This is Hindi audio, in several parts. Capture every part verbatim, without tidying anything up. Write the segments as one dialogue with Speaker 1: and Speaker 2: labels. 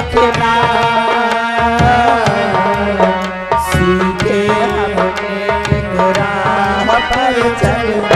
Speaker 1: रखना, सीधे हमने राह पर चलना।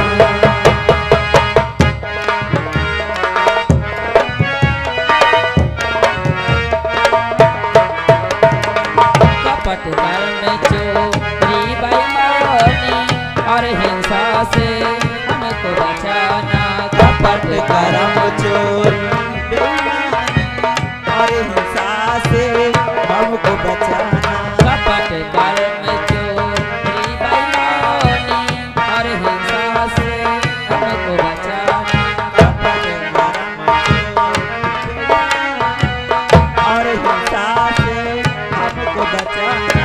Speaker 2: कपट कर्म चोरी बेईमानी और हिंसा से हमको बचाना।
Speaker 1: कपट कर्म चोरी बेईमानी और हिंसा से हमको बचाना।
Speaker 2: कपट कर्म चोरी बेईमानी और हिंसा से हमको बचाना।
Speaker 1: कपट कर्म और हिंसा से हमको बचाना।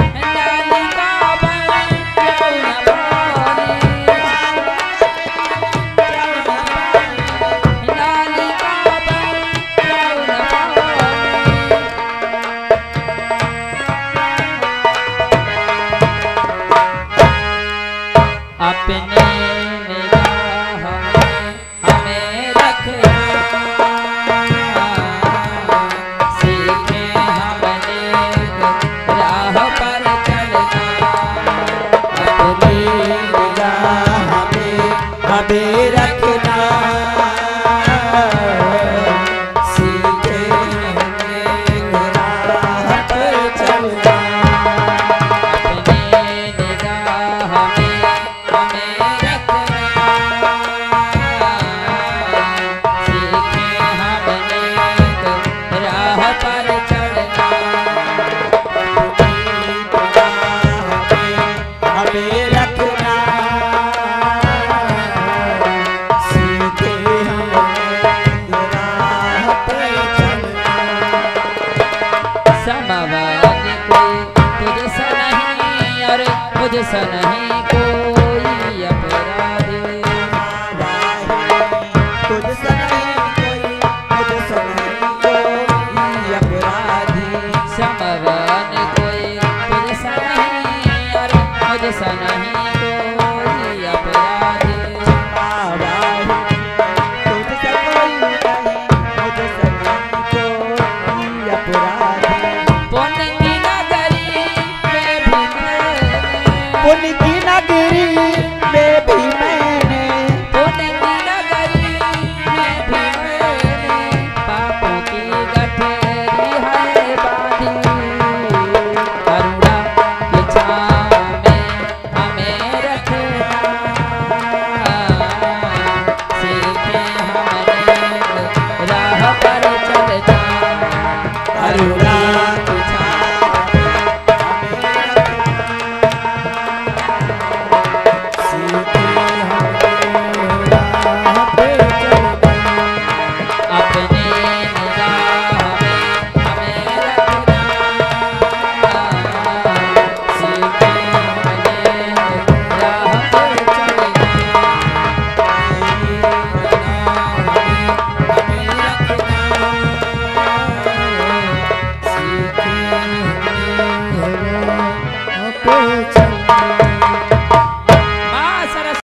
Speaker 2: अपने निगाह में हमें रखना, सीखे हमने राह पर चलना।
Speaker 1: अपनी निगाह में हमें रखना, सीधे हमने राह पर चलना।
Speaker 2: अपने निगाह में हमें रखना, सीखे हमने राह पर चलना।
Speaker 1: हमें रखना, सीधे हमने राह पर चलना।
Speaker 2: समवाद कोई तुझसे नहीं और मुझसे नहीं कोई अपराधी।
Speaker 1: तुझसे नहीं कोई, मुझसे नहीं कोई अपराधी।
Speaker 2: समवाद कोई तुझसे नहीं और मुझसे नहीं कोई अपराधी।
Speaker 1: तुझसे कोई नहीं, मुझसे नहीं कोई अपराधी।
Speaker 2: पुण्य की नगरी में भी मैं,
Speaker 1: पुण्य की नगरी